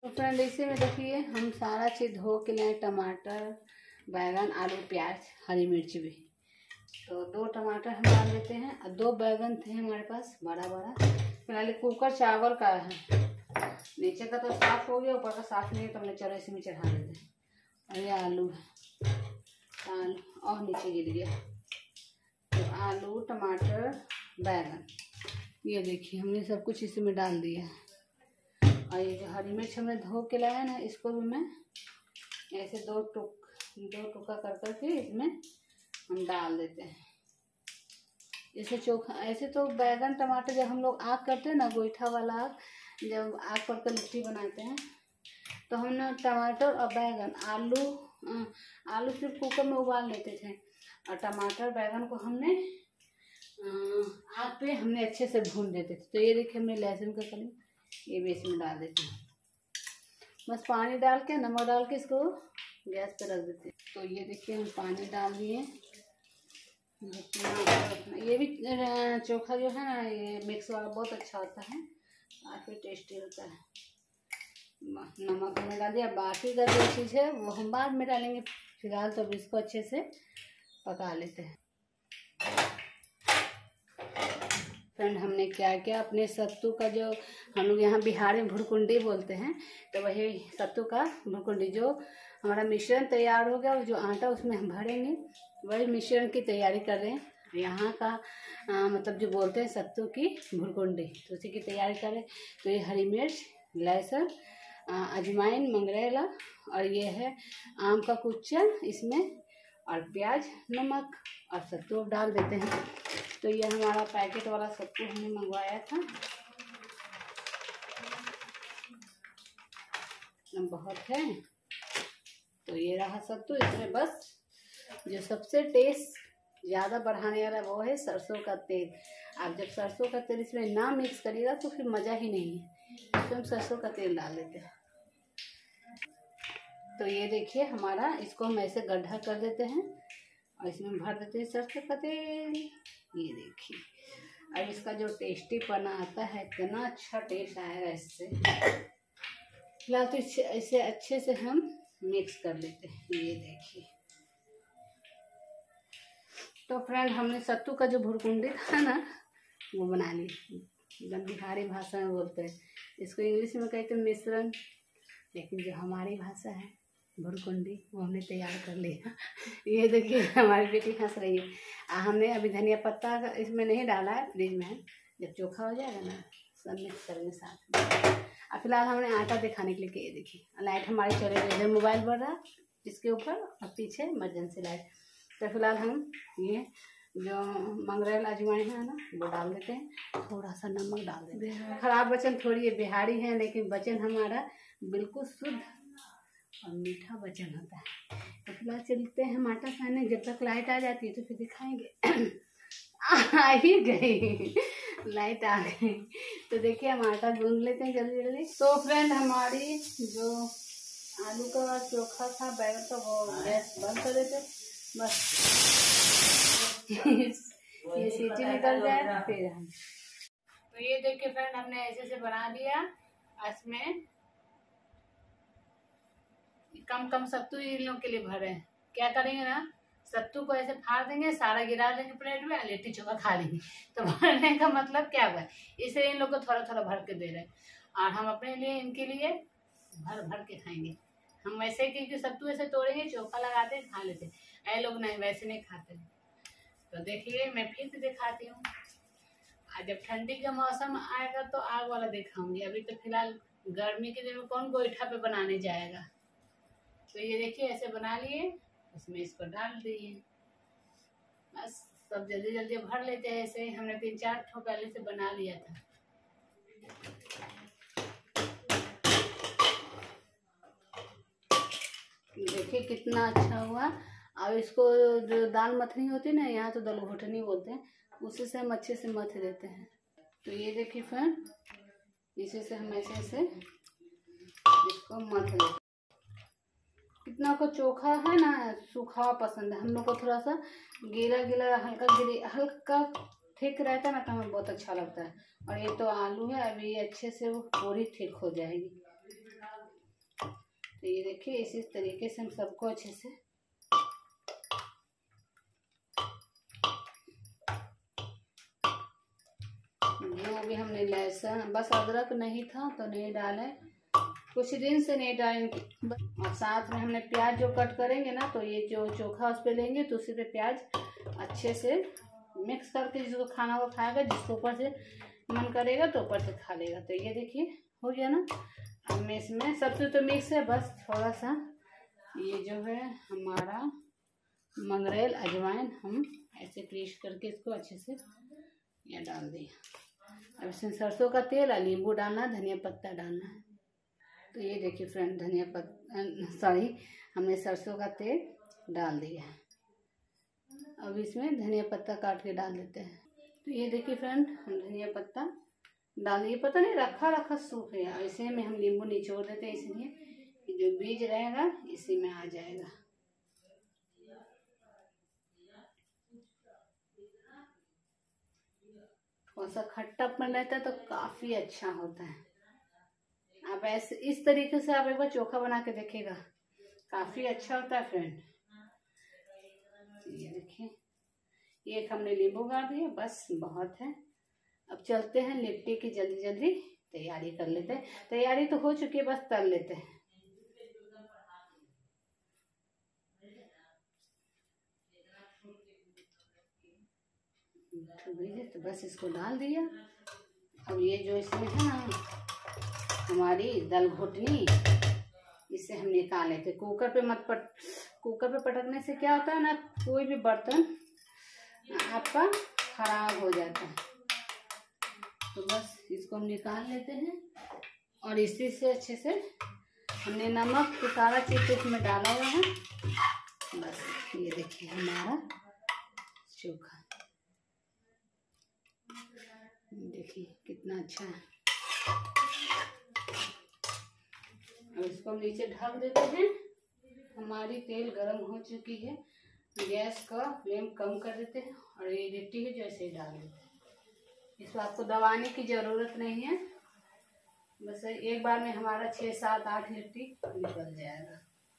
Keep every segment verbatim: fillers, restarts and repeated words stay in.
तो फ्रेंड इसी में देखिए हम सारा चीज़ धो के लाए, टमाटर, बैगन, आलू, प्याज, हरी मिर्च भी। तो दो टमाटर हम डाल देते हैं और दो बैगन थे हमारे पास बड़ा बड़ा। फिलहाल कुकर चावल का है, नीचे का तो साफ़ हो गया, ऊपर का साफ़ नहीं है, तो हमने चलो इसी में चढ़ा देते हैं। और ये आलू है, आलू और नीचे गिर गया। तो आलू, टमाटर, बैगन, ये देखिए हमने सब कुछ इसी में डाल दिया। और ये जो हरी मिर्च हमने धो के लाया ना, इसको भी मैं ऐसे दो टुक दो टुकड़ा कर कर के इसमें हम डाल देते हैं। जैसे चोखा, ऐसे तो बैगन टमाटर जब हम लोग आग करते हैं ना, गोईठा वाला आग, जब आग पर कर लिट्टी बनाते हैं, तो हम ना टमाटर और बैगन, आलू आलू सिर्फ कुकर में उबाल लेते थे, और टमाटर बैगन को हमने आग पे हमने अच्छे से भून देते थे। तो ये देखिए हमने लहसुन का कली ये भी इसमें डाल देते हैं। बस पानी डाल के, नमक डाल के इसको गैस पे रख देते हैं। तो ये देखिए हम पानी डाल दिए। ये भी चोखा जो है ना, ये मिक्स वाला बहुत अच्छा होता है, काफ़ी टेस्टी होता है। नमक हमने डाल दिया, बाकी का जो चीज़ है वो हम बाद में डालेंगे। फिलहाल तो अब इसको अच्छे से पका लेते हैं। फ्रेंड हमने क्या क्या अपने सत्तू का, जो हम लोग यहाँ बिहार में भुरकुंडी बोलते हैं, तो वही सत्तू का भुरकुंडी, जो हमारा मिश्रण तैयार हो गया, जो आटा उसमें हम भरेंगे, वही मिश्रण की तैयारी कर रहे हैं। यहाँ का आ, मतलब जो बोलते हैं सत्तू की भुरकुंडी, तो उसी की तैयारी कर रहे हैं। तो ये हरी मिर्च, लहसुन, अजवाइन, मंगरेला, और ये है आम का कुच्चा इसमें, और प्याज, नमक और सत्तू डाल देते हैं। तो ये हमारा पैकेट वाला सत्तू हमने मंगवाया था, बहुत है। तो ये रहा सत्तू। इसमें बस जो सबसे टेस्ट ज़्यादा बढ़ाने वाला वो है सरसों का तेल। आप जब सरसों का तेल इसमें ना मिक्स करिएगा तो फिर मज़ा ही नहीं है, इसमें हम सरसों का तेल डाल देते हैं। तो ये देखिए हमारा, इसको हम ऐसे गड्ढा कर देते हैं और इसमें भर देते हैं सरसों का तेल। ये देखिए, अब इसका जो टेस्टी पना आता है, इतना अच्छा टेस्ट आएगा इससे। फिलहाल तो इसे इसे अच्छे से हम मिक्स कर लेते हैं। ये देखिए, तो फ्रेंड हमने सत्तू का जो भुरकुंडी था ना, वो बना लिया। बिहारी भाषा में बोलते हैं इसको, इंग्लिश में कहते हैं मिश्रण, लेकिन जो हमारी भाषा है भुरकुंडी, वो हमने तैयार कर लिया। ये देखिए हमारी बेटी हंस रही है। आ, हमने अभी धनिया पत्ता इसमें नहीं डाला है, फ्रिज में है, जब चोखा हो जाएगा ना सब मिक्स करेंगे साथ में। अब फिलहाल हमने आटा दिखाने के लिए किए। देखिए लाइट हमारी चले गई, इधर मोबाइल बढ़ रहा इसके ऊपर और पीछे इमरजेंसी लाइट। तो फिलहाल हम ये जो मंगरेल अजवाइन है ना, वो डाल देते हैं, थोड़ा सा नमक डाल देते हैं। खराब वचन थोड़ी है, बिहारी है, लेकिन वचन हमारा बिल्कुल शुद्ध और मीठा वचन होता है। तो फिलहाल चलते हैं हम आटा सानने, जब तक लाइट आ जाती है तो फिर दिखाएंगे। आ ही गई लाइट, आ गई। तो देखिए हम आटा गूंद लेते हैं जल्दी जल्दी। तो फ्रेंड हमारी जो आलू का चोखा था, बैगन का, वो गैस बंद कर देते बस। ये सीटी निकल जाए फिर हम। तो ये देखिए फ्रेंड हमने ऐसे से बना दिया। इसमें कम कम सत्तू इन लोग के लिए भरे हैं। क्या करेंगे ना, सत्तू को ऐसे फाड़ देंगे, सारा गिरा देंगे प्लेट में, लिट्टी चोखा खा लेंगे। तो भरने का मतलब क्या हुआ, इसलिए इन लोग को थोड़ा थोड़ा भर के दे रहे हैं, और हम अपने लिए इनके लिए भर भर के खाएंगे। हम वैसे क्योंकि सत्तू ऐसे तोड़ेंगे, चोखा लगाते हैं, खा लेते हैं। ऐ लोग नहीं, वैसे नहीं खाते। तो देखिए मैं फिर से दिखाती हूँ। आज जब ठंडी का मौसम आएगा तो आग वाला दिखाऊंगी। अभी तो फिलहाल गर्मी के दिन में कौन गोईठा पे बनाने जाएगा। तो ये देखिए ऐसे बना लिए, उसमें इसको डाल दिए, बस सब जल्दी जल्दी भर लेते हैं। ऐसे हमने तीन चार ठो पहले से बना लिया था। देखिए कितना अच्छा हुआ। अब इसको जो दाल मथनी होती है ना, यहाँ तो दाल घुटनी बोलते हैं, उसी से हम अच्छे से मथ देते हैं। तो ये देखिए फ्रेंड, इसी से हम ऐसे ऐसे इसको मथ लेते हैं। कितना को चोखा है ना, सूखा पसंद है हम लोग को, थोड़ा सा गीला गीला, हल्का गिरी हल्का थिक रहता है ना, तो हमें बहुत अच्छा लगता है। और ये तो आलू है, अभी अच्छे से वो पूरी थिक हो जाएगी। ये देखिए इसी तरीके से हम सबको अच्छे से जो भी हमने लहसुन, बस अदरक नहीं था तो नहीं डाले, कुछ दिन से नहीं डालेंगे। और साथ में हमने प्याज जो कट करेंगे ना, तो ये जो चोखा उस पर लेंगे तो उसी पे प्याज अच्छे से मिक्स करके जिसको खाना वो खाएगा, जिसको ऊपर से मन करेगा तो ऊपर से खा लेगा। तो ये देखिए हो गया ना। अब मैं इसमें सबसे तो मिक्स है, बस थोड़ा सा ये जो है हमारा मंगरेल अजवाइन हम ऐसे क्रश करके इसको अच्छे से ये डाल दिया। अब इसमें सरसों का तेल और नींबू डालना, धनिया पत्ता डालना है। तो ये देखिए फ्रेंड, धनिया पत्ता सॉरी हमने सरसों का तेल डाल दिया है। अब इसमें धनिया पत्ता काट के डाल देते हैं। तो ये देखिए फ्रेंड, हम धनिया पत्ता डाल दिए। पता नहीं रखा रखा सूख गया, ऐसे में हम नींबू निचोड़ देते हैं, इसलिए कि जो बीज रहेगा इसी में आ जाएगा। थोड़ा सा खट्टापन रहता है तो काफ़ी अच्छा होता है। आप ऐसे इस तरीके से आप एक बार चोखा बना के देखिएगा, काफ़ी अच्छा होता है फ्रेंड। ये देखिए एक हमने नींबू गाड़ दिया, बस बहुत है। अब चलते हैं लिट्टी की जल्दी जल्दी तैयारी कर लेते हैं। तैयारी तो हो चुकी है, बस तल लेते हैं। तो बस इसको डाल दिया। अब ये जो इसमें है ना हमारी दाल घोटनी, इसे हम निकाल लेते। कुकर पे मत पट कुकर पे पटकने से क्या होता है ना, कोई भी बर्तन आपका खराब हो जाता है। तो बस इसको हम निकाल लेते हैं। और इसी से अच्छे से हमने नमक तो सारा चीज इसमें डाला हुआ है। बस ये देखिए हमारा चोखा, देखिए कितना अच्छा है। अब इसको हम नीचे ढक देते हैं। हमारी तेल गरम हो चुकी है, गैस का फ्लेम कम कर देते हैं और ये लिट्टी है जो ऐसे ही डाल देते हैं। इसको आपको दबाने की ज़रूरत नहीं है, बस एक बार में हमारा छः सात आठ लिट्टी निकल जाएगा।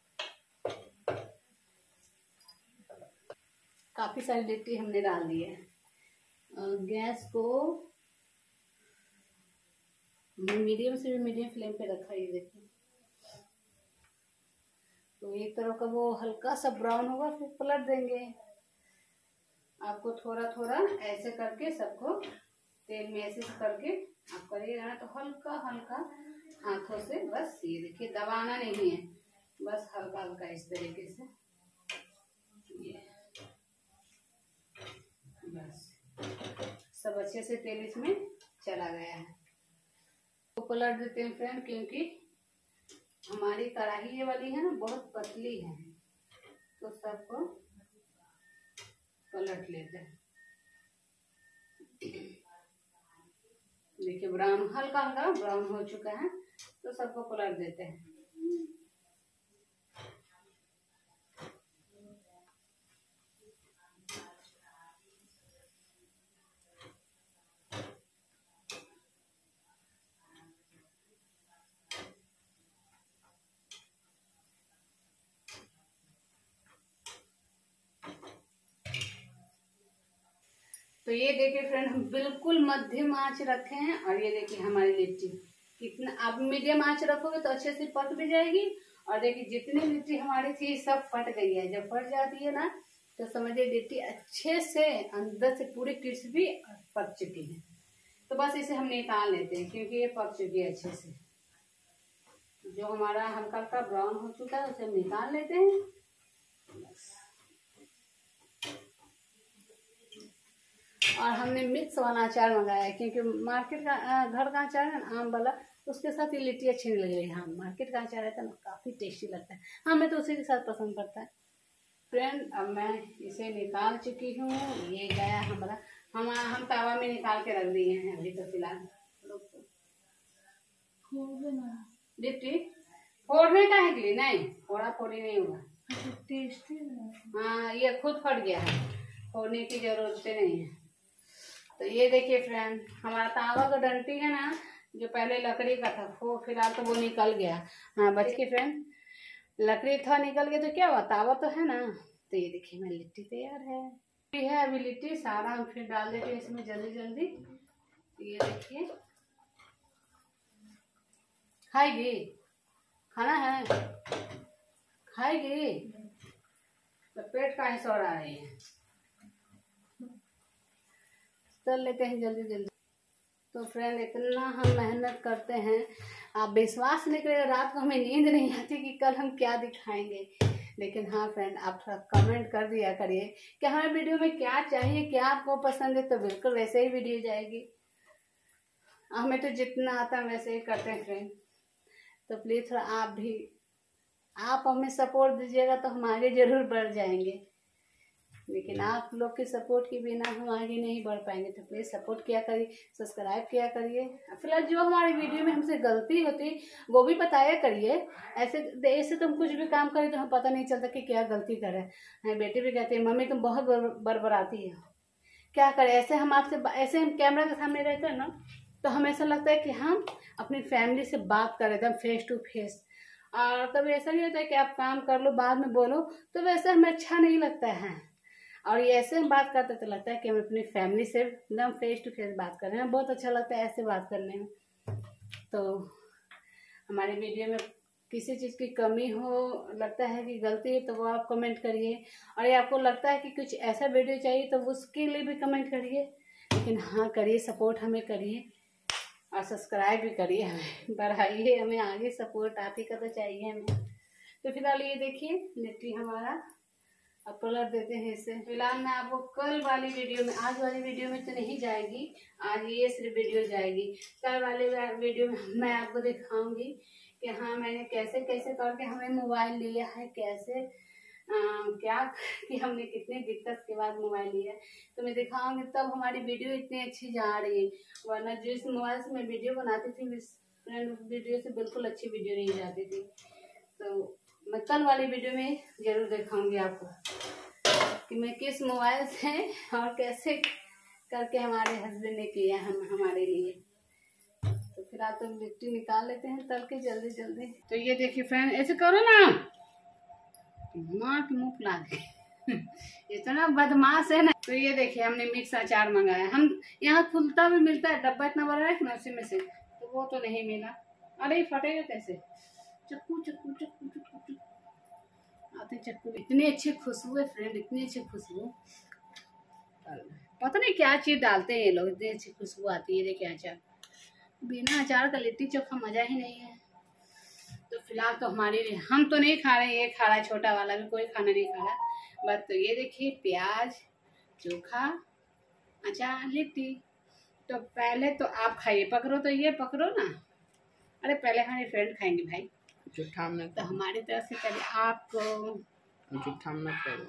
काफ़ी सारी लिट्टी हमने डाल दी है। और गैस को मीडियम से भी मीडियम फ्लेम पे रखा है। देखिए तो एक तरफ का वो हल्का सा ब्राउन होगा, फिर पलट देंगे। आपको थोड़ा थोड़ा ऐसे करके सबको तेल में ऐसे करके आप करिएगा ना, तो हल्का हल्का हाथों से, बस ये देखिए दबाना नहीं है, बस हल्का हल्का इस तरीके से ये बस सब अच्छे से तेल इसमें चला गया है। तो पलट देते हैं फ्रेंड, क्योंकि हमारी कढ़ाई ये वाली है ना बहुत पतली है, तो सबको पलट लेते हैं। देखिए ब्राउन हल्का हल्का ब्राउन हो चुका है, तो सबको पलट देते हैं। तो ये देखिए फ्रेंड, हम बिल्कुल मध्यम आंच रखे हैं। और ये देखिए हमारी लिट्टी कितना, आप मीडियम आंच रखोगे तो अच्छे से पक भी जाएगी। और देखिए जितनी लिट्टी हमारी थी सब फट गई है। जब फट जाती है ना तो समझिए लिट्टी अच्छे से अंदर से पूरी क्रिस्पी पक चुकी है। तो बस इसे हम निकाल लेते हैं, क्योंकि ये पक चुकी है अच्छे से। जो हमारा हल्का हल्का ब्राउन हो चुका है उसे हम निकाल लेते हैं। बस और हमने मिक्स वाला अचार मंगाया है, क्योंकि मार्केट का घर का अचार है ना आम वाला, उसके साथ ये लिट्टी अच्छी नहीं लग रही है। हाँ मार्केट का अचार रहता है ना काफ़ी टेस्टी लगता है, हमें तो उसी के साथ पसंद पड़ता है। फ्रेंड अब मैं इसे निकाल चुकी हूँ। ये गया हमारा, हम हम तावा में निकाल के रख दिए हैं अभी तो फिलहाल। लिट्टी फोड़ने का है कि लिए नहीं, फोड़ा फोड़ी नहीं हुआ, टेस्टी। हाँ ये खुद फट गया है, फोड़ने की जरूरत नहीं है। तो ये देखिए फ्रेंड, हमारा तावा का डंटी है ना जो पहले लकड़ी का था, वो फिलहाल तो वो निकल गया। हाँ बच के फ्रेंड, लकड़ी थोड़ा निकल गया तो क्या हुआ, तावा तो है ना। तो ये देखिए मेरी लिट्टी तैयार है है अभी लिट्टी सारा हम फिर डाल देते हैं इसमें जल्दी जल्दी। तो ये देखिए, खाएगी, खाना है, खाएगी तो पेट का ही सो रहा है। चल लेते हैं जल्दी जल्दी। तो फ्रेंड इतना हम मेहनत करते हैं, आप विश्वास नहीं करेंगे, रात को हमें नींद नहीं आती कि कल हम क्या दिखाएंगे। लेकिन हाँ फ्रेंड, आप थोड़ा कमेंट कर दिया करिए कि हमारे वीडियो में क्या चाहिए, क्या आपको पसंद है, तो बिल्कुल वैसे ही वीडियो जाएगी। हमें तो जितना आता है वैसे ही करते हैं फ्रेंड। तो प्लीज़ थोड़ा आप भी आप हमें सपोर्ट दीजिएगा तो हम आगे जरूर बढ़ जाएंगे। लेकिन आप लोग के सपोर्ट के बिना हम आगे नहीं बढ़ पाएंगे। तो प्लीज़ सपोर्ट किया करिए, सब्सक्राइब किया करिए। फिलहाल जो हमारी वीडियो में हमसे गलती होती वो भी बताया करिए। ऐसे ऐसे तुम कुछ भी काम करें तो हमें पता नहीं चलता कि क्या गलती करे। हमारी बेटी भी कहती है मम्मी तुम बहुत बड़बड़ाती हो, क्या करें। ऐसे हम आपसे ऐसे हम कैमरा के सामने रहते हैं ना, तो हमें ऐसा लगता है कि हम अपनी फैमिली से बात करें एकदम फेस टू फेस। और कभी ऐसा नहीं होता है कि आप काम कर लो बाद में बोलो, तो वैसे हमें अच्छा नहीं लगता है। और ये ऐसे हम बात करते तो लगता है कि हम अपनी फैमिली से एकदम फेस टू फेस बात कर रहे हैं। बहुत अच्छा लगता है ऐसे बात करने में। तो हमारे वीडियो में किसी चीज़ की कमी हो, लगता है कि गलती है, तो वो आप कमेंट करिए। और ये आपको लगता है कि कुछ ऐसा वीडियो चाहिए तो उसके लिए भी कमेंट करिए। लेकिन हाँ करिए, सपोर्ट हमें करिए और सब्सक्राइब भी करिए, हमें बढ़ाइए, हमें आगे सपोर्ट आप ही का तो चाहिए हमें। तो फिलहाल ये देखिए लिट्टी हमारा, अब पलट देते हैं इसे। फिलहाल मैं आपको कल वाली वीडियो में, आज वाली वीडियो में तो नहीं जाएगी, आज ये सिर्फ वीडियो जाएगी। कल वाले वीडियो में मैं आपको दिखाऊंगी कि हाँ मैंने कैसे कैसे करके हमें मोबाइल लिया है, कैसे आ, क्या कि हमने कितने दिक्कत के बाद मोबाइल लिया है। तो मैं दिखाऊंगी, तब हमारी वीडियो इतनी अच्छी जा रही है। वरना जिस मोबाइल से मैं वीडियो बनाती थी उस वीडियो से बिल्कुल अच्छी वीडियो नहीं जाती थी। तो मैं कल वाली वीडियो में जरूर दिखाऊंगी आपको कि मैं किस मोबाइल से और कैसे करके हमारे हस्बैंड ने किया हम हमारे लिए। तो फिलहाल तो लिट्टी निकाल लेते हैं तल के जल्दी जल्दी। तो ये देखिए फ्रेंड, ऐसे करो ना, माँ की मुँह फुला दे इतना बदमाश है ना। तो ये देखिए हमने मिक्स अचार मंगाया, हम यहाँ खुलता भी मिलता है, डब्बा इतना बड़ा है ना, उसी में से तो वो तो नहीं मिला। अरे फटेगा कैसे, चक्कू चक्कू चक्कू चक्कू आते चक्कू। इतनी अच्छी खुशबू है फ्रेंड, इतनी अच्छी खुशबू, पता नहीं क्या चीज़ डालते हैं ये लोग, इतनी अच्छी खुशबू आती है। देखिए अचार, बिना अचार का लिट्टी चोखा मज़ा ही नहीं है। तो फिलहाल तो हमारे हम तो नहीं खा रहे, ये खा रहा है छोटा वाला भी, कोई खाना नहीं खा रहा। बस तो ये देखिए प्याज, चोखा, अचार, लिट्टी। तो पहले तो आप खाइए, पकड़ो तो ये पकड़ो ना। अरे पहले हमारे फ्रेंड खाएंगे भाई, तो हमारी तरफ से पहले आपको करो।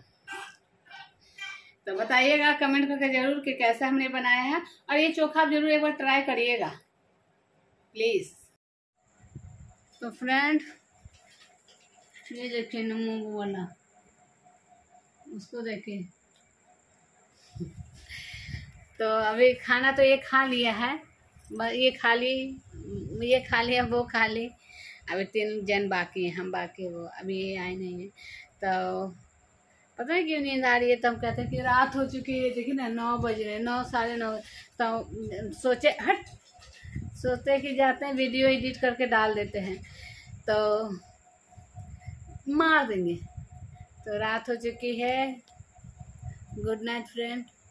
तो बताइएगा कमेंट करके जरूर कि कैसा हमने बनाया है। और ये चोखा आप जरूर एक बार ट्राई करिएगा प्लीज़। तो फ्रेंड ये देखिए नमो वाला, उसको देखिए। तो अभी खाना तो ये खा लिया है, ये खा ली, ये खा लिया, वो खा ली, अभी तीन जन बाकी हैं, हम बाकी, वो अभी ये आए नहीं हैं। तो पता है क्यों नींद आ रही है, तो हम कहते हैं कि रात हो चुकी है। देखिए ना नौ बज रहे, नौ साढ़े नौ। तो सोचे हट सोचते कि जाते हैं वीडियो एडिट करके डाल देते हैं, तो मार देंगे। तो रात हो चुकी है, गुड नाइट फ्रेंड।